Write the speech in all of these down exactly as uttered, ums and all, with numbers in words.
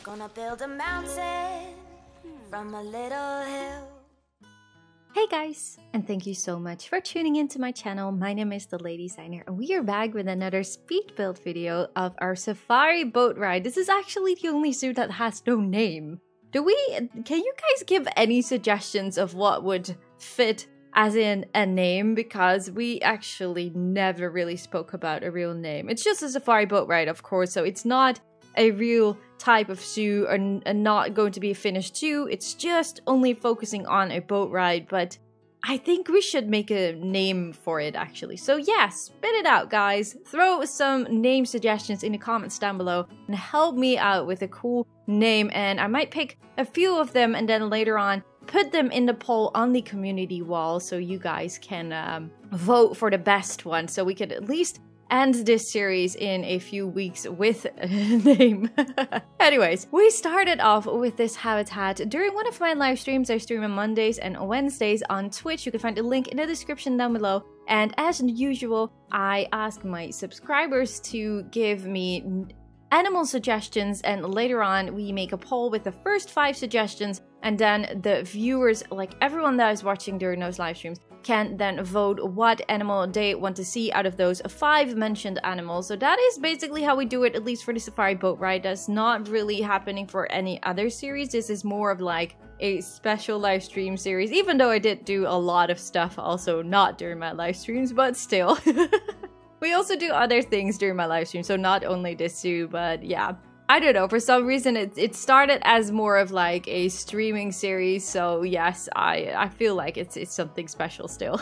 Gonna build a mountain from a little hill. Hey guys, and thank you so much for tuning into my channel. My name is The Lady Designer, and we are back with another speed build video of our safari boat ride. This is actually the only zoo that has no name. Do we, can you guys give any suggestions of what would fit as in a name? Because we actually never really spoke about a real name. It's just a safari boat ride, of course, so it's not a real type of zoo or and not going to be a finished zoo. It's just only focusing on a boat ride, but I think we should make a name for it actually. So yeah, spit it out guys. Throw some name suggestions in the comments down below and help me out with a cool name, and I might pick a few of them and then later on put them in the poll on the community wall so you guys can um, vote for the best one, so we could at least end this series in a few weeks with a name. Anyways, we started off with this habitat during one of my live streams. I stream on Mondays and Wednesdays on Twitch. You can find the link in the description down below. And as usual, I ask my subscribers to give me animal suggestions, and later on we make a poll with the first five suggestions, and then the viewers, like everyone that is watching during those live streams, can then vote what animal they want to see out of those five mentioned animals. So that is basically how we do it, at least for the safari boat ride. That's not really happening for any other series. This is more of like a special live stream series, even though I did do a lot of stuff also not during my live streams, but still. We also do other things during my live stream, so not only this zoo, but yeah. I don't know, for some reason it, it started as more of like a streaming series, so yes, I, I feel like it's, it's something special still.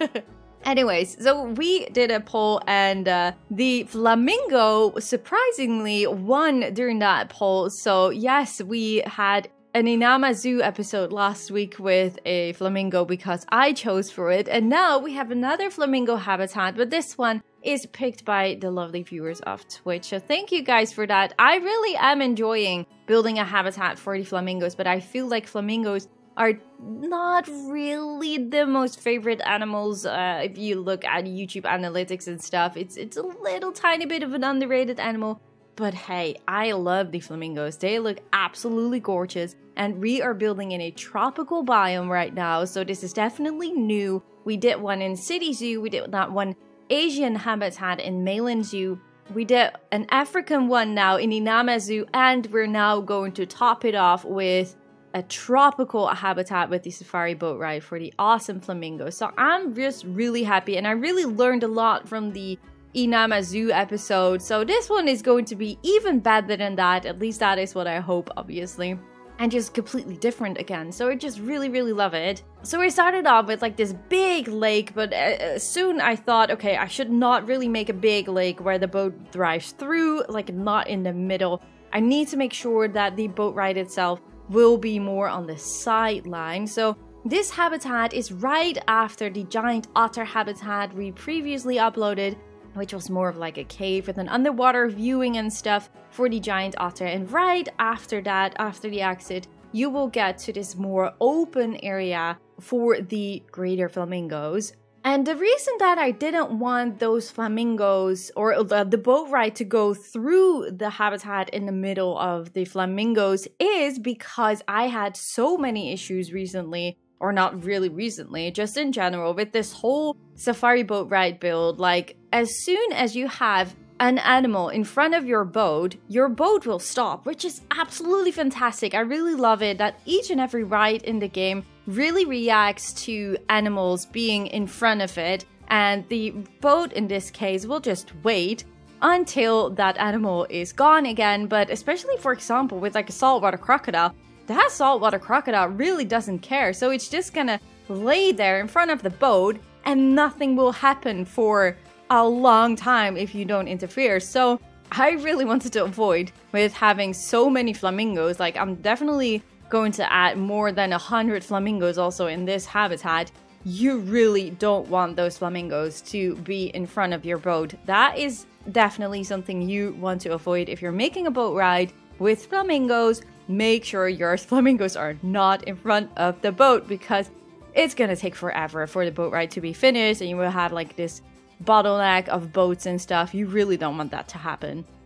Anyways, so we did a poll, and uh, the flamingo surprisingly won during that poll. So yes, we had an Inama Zoo episode last week with a flamingo because I chose for it, and now we have another flamingo habitat, but this one is picked by the lovely viewers of Twitch. So thank you guys for that. I really am enjoying building a habitat for the flamingos, but I feel like flamingos are not really the most favorite animals. Uh, if you look at YouTube analytics and stuff, it's it's a little tiny bit of an underrated animal. But hey, I love the flamingos. They look absolutely gorgeous, and we are building in a tropical biome right now, so this is definitely new. We did one in City Zoo, we did that one Asian habitat in Mayland Zoo, we did an African one now in Inama Zoo, and we're now going to top it off with a tropical habitat with the safari boat ride for the awesome flamingos. So I'm just really happy, and I really learned a lot from the Inama Zoo episode, so this one is going to be even better than that. At least that is what I hope, obviously. And just completely different again, so I just really really love it. So we started off with like this big lake, but uh, soon I thought, okay, I should not really make a big lake where the boat drives through, like not in the middle. I need to make sure that the boat ride itself will be more on the sideline. So this habitat is right after the giant otter habitat we previously uploaded, which was more of like a cave with an underwater viewing and stuff for the giant otter. And right after that, after the exit, you will get to this more open area for the greater flamingos. And the reason that I didn't want those flamingos or the, the boat ride to go through the habitat in the middle of the flamingos is because I had so many issues recently, or not really recently, just in general, with this whole safari boat ride build. Like, as soon as you have an animal in front of your boat, your boat will stop, which is absolutely fantastic. I really love it that each and every ride in the game really reacts to animals being in front of it, and the boat in this case will just wait until that animal is gone again. But especially, for example, with like a saltwater crocodile, that saltwater crocodile really doesn't care, so it's just gonna lay there in front of the boat and nothing will happen for a long time if you don't interfere. So I really wanted to avoid with having so many flamingos. Like, I'm definitely going to add more than a hundred flamingos also in this habitat. You really don't want those flamingos to be in front of your boat. That is definitely something you want to avoid if you're making a boat ride with flamingos. Make sure your flamingos are not in front of the boat, because it's gonna take forever for the boat ride to be finished and you will have like this bottleneck of boats and stuff. You really don't want that to happen.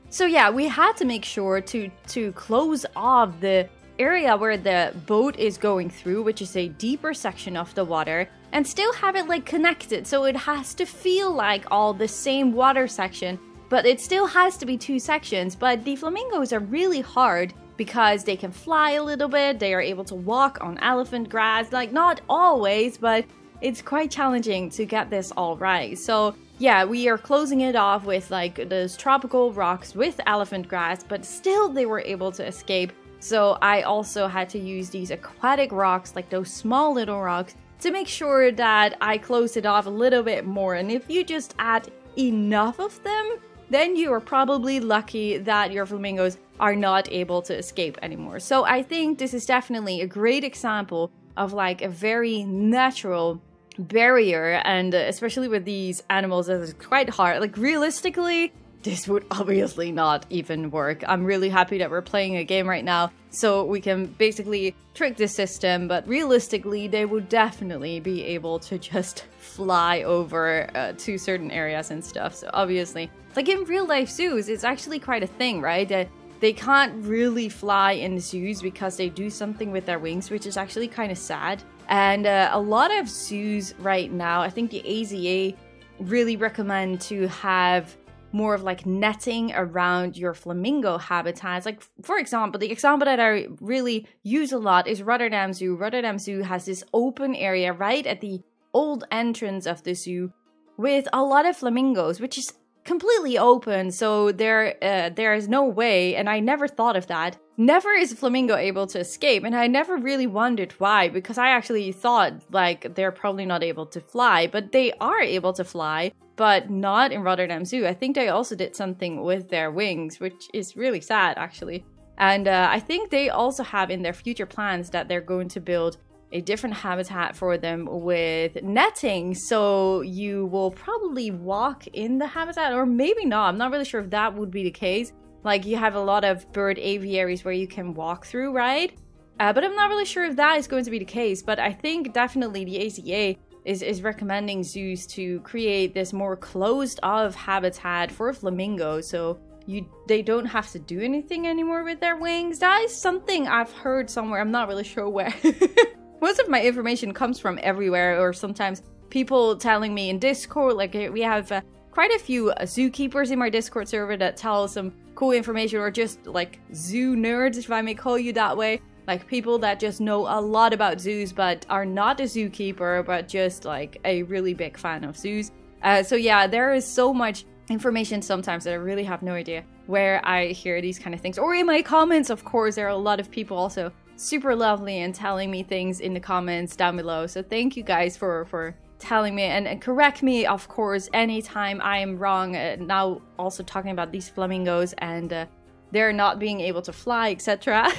So yeah, we had to make sure to to close off the area where the boat is going through, which is a deeper section of the water, and still have it like connected, so it has to feel like all the same water section, but it still has to be two sections. But the flamingos are really hard because they can fly a little bit, they are able to walk on elephant grass, like not always, but it's quite challenging to get this all right. So yeah, we are closing it off with like those tropical rocks with elephant grass, but still they were able to escape. So I also had to use these aquatic rocks, like those small little rocks, to make sure that I close it off a little bit more. And if you just add enough of them, then you are probably lucky that your flamingos are not able to escape anymore. So I think this is definitely a great example of like a very natural barrier, and uh, especially with these animals, that is quite hard. Like realistically, this would obviously not even work. I'm really happy that we're playing a game right now so we can basically trick the system, but realistically they would definitely be able to just fly over uh, to certain areas and stuff. So obviously, like in real life zoos, it's actually quite a thing, right? That they can't really fly in zoos because they do something with their wings, which is actually kind of sad. And uh, a lot of zoos right now, I think the A Z A really recommend to have more of like netting around your flamingo habitats. Like for example, the example that I really use a lot is Rotterdam Zoo. Rotterdam Zoo has this open area right at the old entrance of the zoo with a lot of flamingos, which is completely open, so there uh, there is no way, and I never thought of that. Never is a flamingo able to escape, and I never really wondered why, because I actually thought like they're probably not able to fly, but they are able to fly, but not in Rotterdam Zoo. I think they also did something with their wings, which is really sad actually. And uh, I think they also have in their future plans that they're going to build a different habitat for them with netting, so you will probably walk in the habitat, or maybe not. I'm not really sure if that would be the case. Like you have a lot of bird aviaries where you can walk through, right? Uh, but I'm not really sure if that is going to be the case. But I think definitely the A Z A is, is recommending zoos to create this more closed off habitat for flamingos, so you they don't have to do anything anymore with their wings. That is something I've heard somewhere. I'm not really sure where. Most of my information comes from everywhere, or sometimes people telling me in Discord. Like we have uh, quite a few uh, zookeepers in my Discord server that tell some cool information, or just like zoo nerds, if I may call you that way. Like people that just know a lot about zoos but are not a zookeeper, but just like a really big fan of zoos. Uh, so yeah, there is so much information sometimes that I really have no idea where I hear these kind of things. Or in my comments, of course, there are a lot of people also super lovely and telling me things in the comments down below. So thank you guys for for telling me, and, and correct me, of course, anytime I am wrong. Uh, now also talking about these flamingos and uh, they're not being able to fly, et cetera.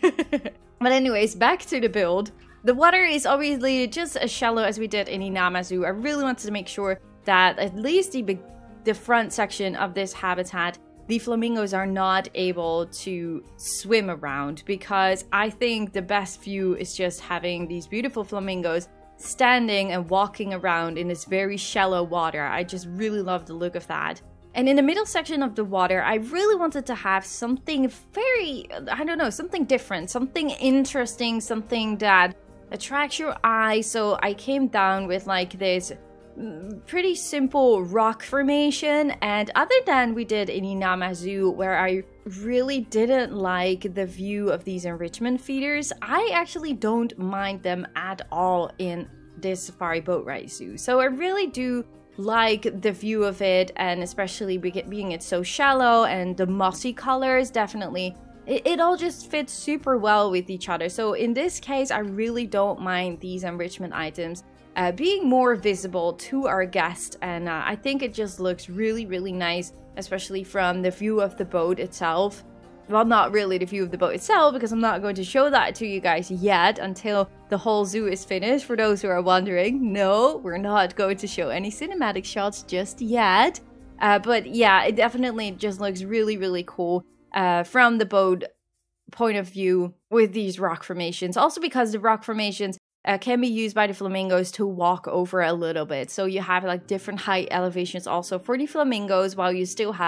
But anyways, back to the build. The water is obviously just as shallow as we did in Inama Zoo. I really wanted to make sure that at least the, the front section of this habitat, the flamingos are not able to swim around, because I think the best view is just having these beautiful flamingos standing and walking around in this very shallow water. I just really love the look of that. And in the middle section of the water, I really wanted to have something very, I don't know, something different, something interesting, something that attracts your eye. So I came down with like this pretty simple rock formation, and other than we did in Inama Zoo, where I really didn't like the view of these enrichment feeders, I actually don't mind them at all in this Safari Boat Ride Zoo. So I really do like the view of it, and especially being it so shallow and the mossy colors, definitely it, it all just fits super well with each other. So in this case, I really don't mind these enrichment items Uh, being more visible to our guest, and uh, I think it just looks really really nice, especially from the view of the boat itself. Well, not really the view of the boat itself, because I'm not going to show that to you guys yet until the whole zoo is finished, for those who are wondering. No, we're not going to show any cinematic shots just yet, uh, but yeah, it definitely just looks really really cool uh, from the boat point of view with these rock formations. Also because the rock formations Uh, can be used by the flamingos to walk over a little bit. So you have like different height elevations also for the flamingos, while you still have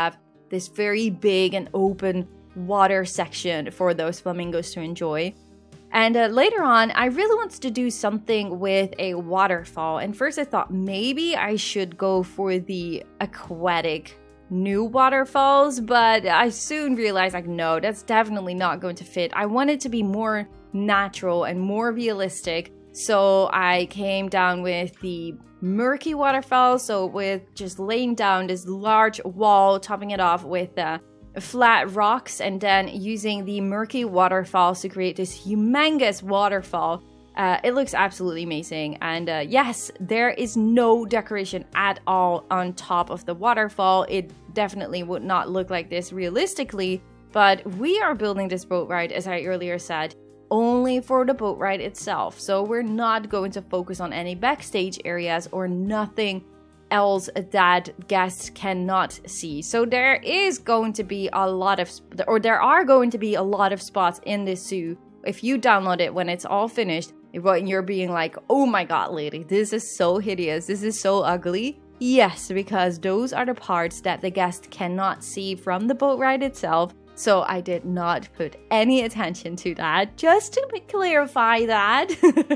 this very big and open water section for those flamingos to enjoy. And uh, later on, I really wanted to do something with a waterfall. And first I thought maybe I should go for the aquatic new waterfalls, but I soon realized like, no, that's definitely not going to fit. I want it to be more natural and more realistic. So I came down with the murky waterfall. So with just laying down this large wall, topping it off with uh, flat rocks, and then using the murky waterfalls to create this humongous waterfall. Uh, it looks absolutely amazing. And uh, yes, there is no decoration at all on top of the waterfall. It definitely would not look like this realistically, but we are building this boat ride, as I earlier said, only for the boat ride itself. So we're not going to focus on any backstage areas or nothing else that guests cannot see. So there is going to be a lot of, or there are going to be a lot of spots in this zoo. If you download it when it's all finished, when you're being like, oh my god, lady, this is so hideous, this is so ugly. Yes, because those are the parts that the guest cannot see from the boat ride itself. So I did not put any attention to that, just to clarify that.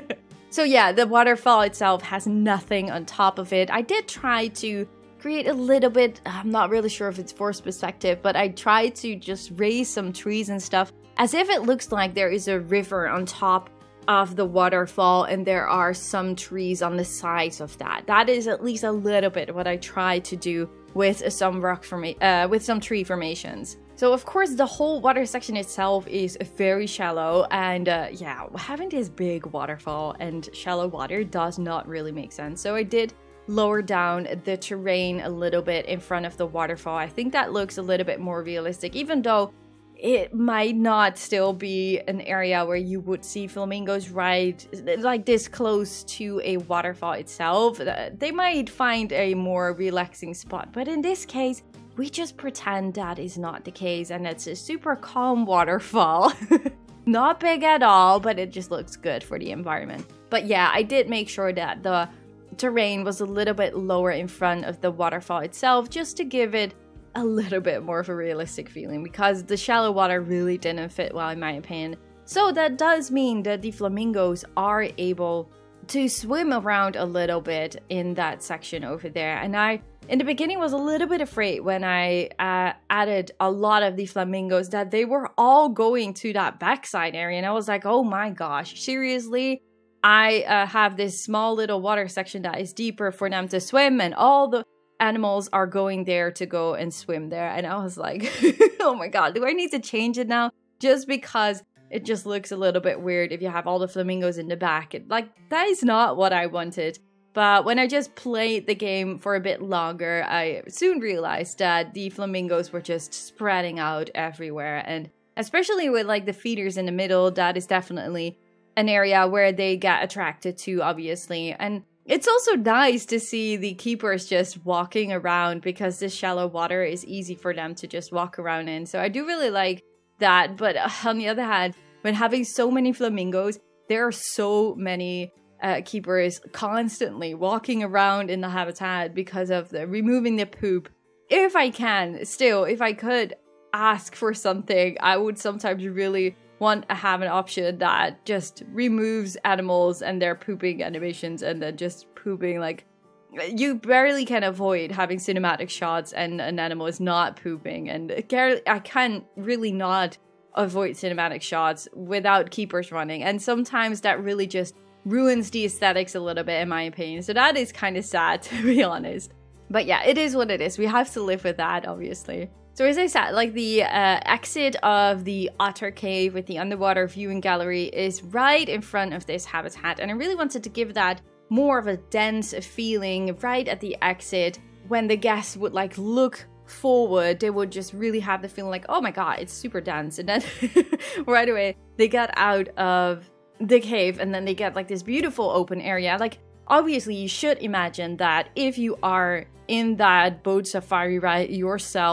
So yeah, the waterfall itself has nothing on top of it. I did try to create a little bit, I'm not really sure if it's forced perspective, but I tried to just raise some trees and stuff as if it looks like there is a river on top of the waterfall and there are some trees on the sides of that. That is at least a little bit what I tried to do with some rock forma uh, with some tree formations. So of course the whole water section itself is very shallow, and uh, yeah, having this big waterfall and shallow water does not really make sense. So I did lower down the terrain a little bit in front of the waterfall. I think that looks a little bit more realistic, even though it might not still be an area where you would see flamingos right like this close to a waterfall itself. They might find a more relaxing spot, but in this case, we just pretend that is not the case, and it's a super calm waterfall. Not big at all, but it just looks good for the environment. But yeah, I did make sure that the terrain was a little bit lower in front of the waterfall itself, just to give it a little bit more of a realistic feeling, because the shallow water really didn't fit well in my opinion. So that does mean that the flamingos are able to swim around a little bit in that section over there. And I, in the beginning, was a little bit afraid when I uh, added a lot of the flamingos that they were all going to that backside area. And I was like, oh my gosh, seriously? I uh, have this small little water section that is deeper for them to swim, and all the animals are going there to go and swim there. And I was like, oh my god, do I need to change it now? Just because it just looks a little bit weird if you have all the flamingos in the back. It, like, that is not what I wanted. But when I just played the game for a bit longer, I soon realized that the flamingos were just spreading out everywhere. And especially with like the feeders in the middle, that is definitely an area where they get attracted to, obviously. And it's also nice to see the keepers just walking around, because this shallow water is easy for them to just walk around in. So I do really like that. But on the other hand, when having so many flamingos, there are so many uh, keepers constantly walking around in the habitat because of the removing the poop. If I can, still, if I could ask for something, I would sometimes really want to have an option that just removes animals and their pooping animations, and then just pooping, like, you barely can avoid having cinematic shots and an animal is not pooping. And I can really not avoid cinematic shots without keepers running, and sometimes that really just ruins the aesthetics a little bit, in my opinion. So that is kind of sad, to be honest. But yeah, it is what it is. We have to live with that, obviously. So as I said, like, the uh, exit of the Otter Cave with the underwater viewing gallery is right in front of this habitat, and I really wanted to give that more of a dense feeling right at the exit. When the guests would like look forward, they would just really have the feeling like, oh my god, it's super dense. And then right away they get out of the cave, and then they get like this beautiful open area. Like, obviously you should imagine that if you are in that boat safari ride yourself,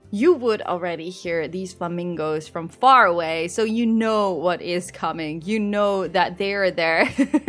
you would already hear these flamingos from far away, so you know what is coming. You know that they're there.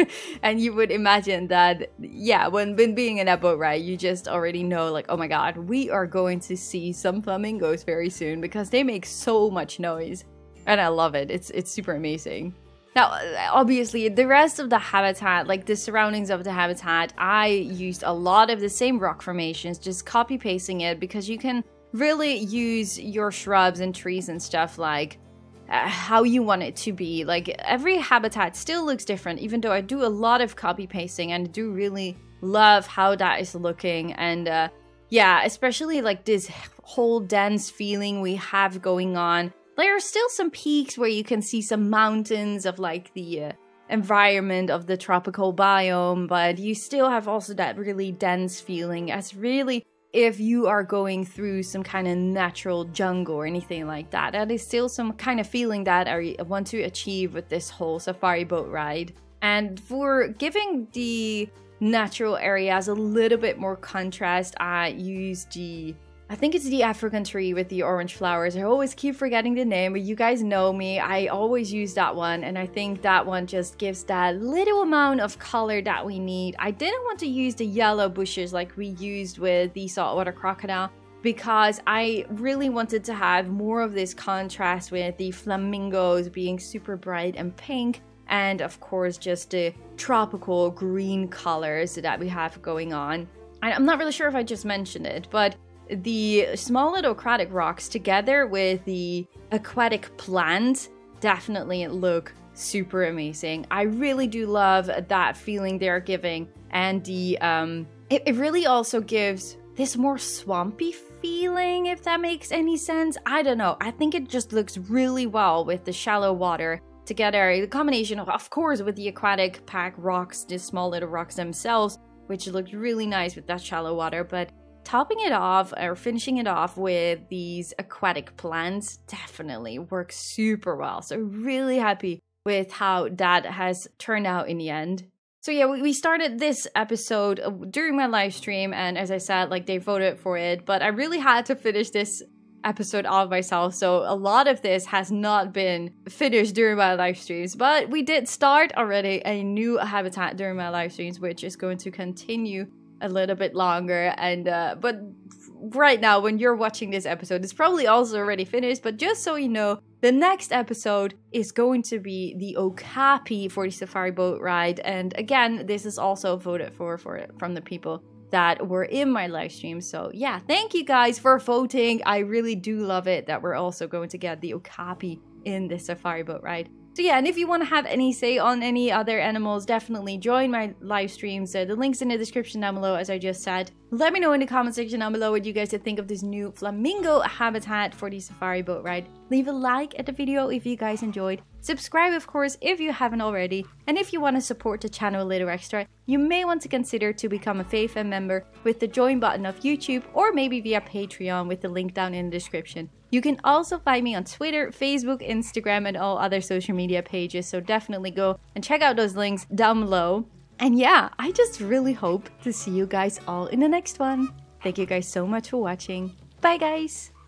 And you would imagine that, yeah, when, when being in that boat ride, you just already know, like, oh my god, we are going to see some flamingos very soon because they make so much noise. And I love it. It's, it's super amazing. Now, obviously, the rest of the habitat, like the surroundings of the habitat, I used a lot of the same rock formations, just copy pasting it, because you can really use your shrubs and trees and stuff like uh, how you want it to be. Like every habitat still looks different, even though I do a lot of copy pasting and do really love how that is looking. And uh, yeah, especially like this whole dense feeling we have going on. There are still some peaks where you can see some mountains of like the uh, environment of the tropical biome, but you still have also that really dense feeling, as really if you are going through some kind of natural jungle or anything like that. That is still some kind of feeling that I want to achieve with this whole safari boat ride. And for giving the natural areas a little bit more contrast, I used the, I think it's the African tree with the orange flowers. I always keep forgetting the name, but you guys know me. I always use that one, and I think that one just gives that little amount of color that we need. I didn't want to use the yellow bushes like we used with the saltwater crocodile, because I really wanted to have more of this contrast with the flamingos being super bright and pink, and of course just the tropical green colors that we have going on. I'm not really sure if I just mentioned it, but the small little aquatic rocks together with the aquatic plants definitely look super amazing. I really do love that feeling they're giving, and the um it, it really also gives this more swampy feeling, if that makes any sense. I don't know, I think it just looks really well with the shallow water together. The combination of, of course, with the aquatic pack rocks, the small little rocks themselves, which looked really nice with that shallow water, but topping it off or finishing it off with these aquatic plants definitely works super well. So really happy with how that has turned out in the end. So yeah, we started this episode during my live stream, and as I said, like, they voted for it, but I really had to finish this episode off myself, so a lot of this has not been finished during my live streams, but we did start already a new habitat during my live streams, which is going to continue a little bit longer. And uh but right now, when you're watching this episode, it's probably also already finished, but just so you know, the next episode is going to be the Okapi for the safari boat ride. And again, this is also voted for for from the people that were in my live stream. So yeah, thank you guys for voting. I really do love it that we're also going to get the Okapi in the safari boat ride. So yeah, and if you want to have any say on any other animals, definitely join my live streams. So the link's in the description down below, as I just said. Let me know in the comment section down below what you guys think of this new flamingo habitat for the safari boat ride. Leave a like at the video if you guys enjoyed. Subscribe, of course, if you haven't already. And if you want to support the channel a little extra, you may want to consider to become a FaveFam member with the join button of YouTube, or maybe via Patreon with the link down in the description. You can also find me on Twitter, Facebook, Instagram, and all other social media pages, so definitely go and check out those links down below. And yeah, I just really hope to see you guys all in the next one. Thank you guys so much for watching. Bye guys!